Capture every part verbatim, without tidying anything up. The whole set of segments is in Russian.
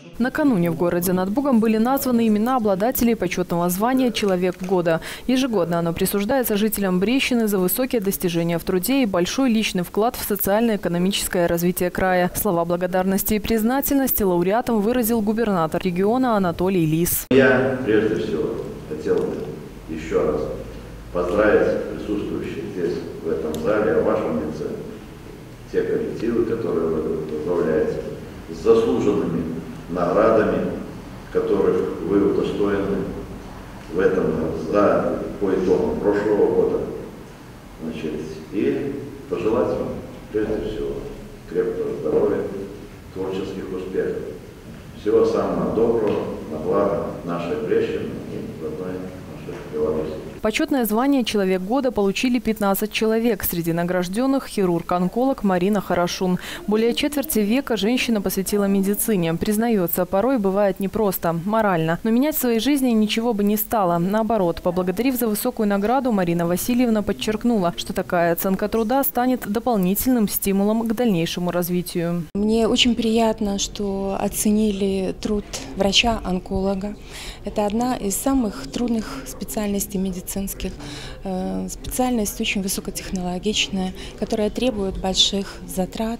Накануне в городе над Бугом были названы имена обладателей почетного звания «Человек года». Ежегодно оно присуждается жителям Брещины за высокие достижения в труде и большой личный вклад в социально-экономическое развитие края. Слова благодарности и признательности лауреатам выразил губернатор региона Анатолий Лис. Я прежде всего хотел бы еще раз поздравить присутствующих здесь, в этом зале, о вашем лице, те коллективы, которые вы возглавляете, с заслуженными наградами, которых вы удостоены в этом за по итогам прошлого года. Значит, и пожелать вам, прежде всего, крепкого здоровья, творческих успехов, всего самого доброго на благо нашей Брещины и родной нашей Беларуси. Почетное звание «Человек года» получили пятнадцать человек. Среди награжденных хирург-онколог Марина Хорошун. Более четверти века женщина посвятила медицине. Признается, порой бывает непросто, морально. Но менять в своей жизни ничего бы не стало. Наоборот, поблагодарив за высокую награду, Марина Васильевна подчеркнула, что такая оценка труда станет дополнительным стимулом к дальнейшему развитию. Мне очень приятно, что оценили труд врача-онколога. Это одна из самых трудных специальностей медицинских. Специальность очень высокотехнологичная, которая требует больших затрат.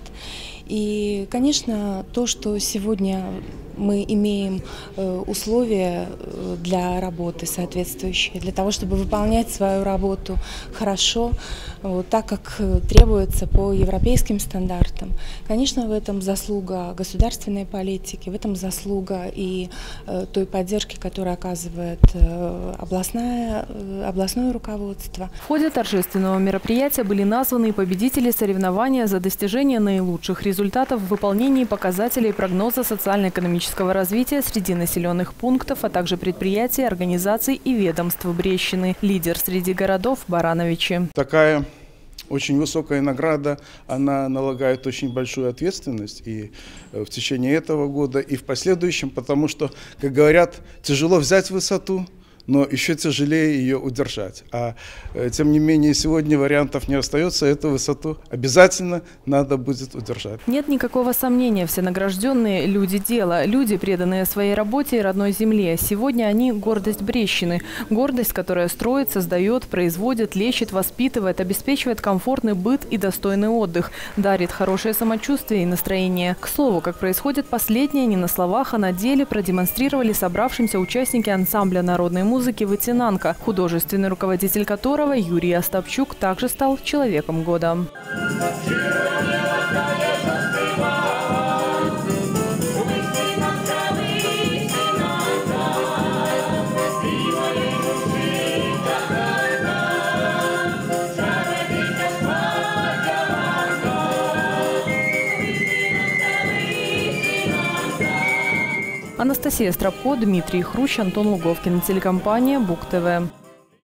И, конечно, то, что сегодня мы имеем условия для работы соответствующие, для того, чтобы выполнять свою работу хорошо, так как требуется по европейским стандартам. Конечно, в этом заслуга государственной политики, в этом заслуга и той поддержки, которую оказывает областное, областное руководство. В ходе торжественного мероприятия были названы победители соревнования за достижение наилучших результатов в выполнении показателей прогноза социально-экономического развития среди населенных пунктов, а также предприятий, организаций и ведомств Брещины. Лидер среди городов Барановичи. Такая очень высокая награда, она налагает очень большую ответственность и в течение этого года, и в последующем, потому что, как говорят, тяжело взять высоту, но еще тяжелее ее удержать. А тем не менее, сегодня вариантов не остается, эту высоту обязательно надо будет удержать. Нет никакого сомнения, все награжденные – люди дела, люди, преданные своей работе и родной земле. Сегодня они – гордость Брещины. Гордость, которая строит, создает, производит, лечит, воспитывает, обеспечивает комфортный быт и достойный отдых, дарит хорошее самочувствие и настроение. К слову, как происходит последнее, не на словах, а на деле продемонстрировали собравшимся участники ансамбля народной музыки музыки «Вытянанка», художественный руководитель которого Юрий Остапчук также стал человеком года. Анастасия Стропко, Дмитрий Хрущ, Антон Луговкин. Телекомпания Буг ТВ.